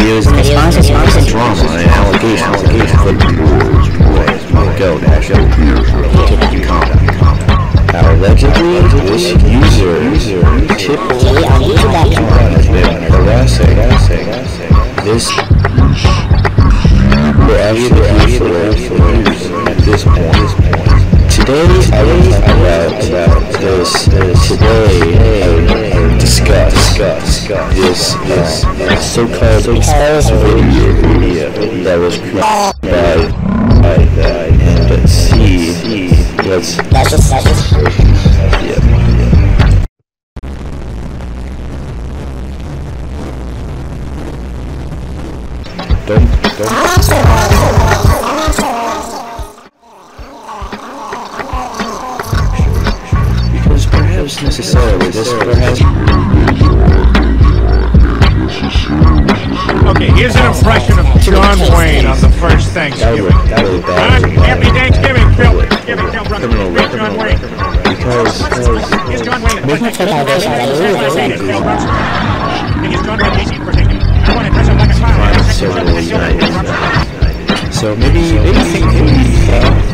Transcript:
videos and responses to drama and allegations from allegedly this user Tipui has been harassing this we're actually at this point. Today I will talk about this. Today I will discuss this so-called exposed video that was created by and let's see. That's just yeah. Don't. Because perhaps necessarily this perhaps. Okay, here's an impression of John Wayne on the first Thanksgiving. Happy Thanksgiving, Phil. Brother. Here's John Wayne. Here's John Wayne. Here's John Wayne easy for thinking. I want to dress up like a clown. So maybe think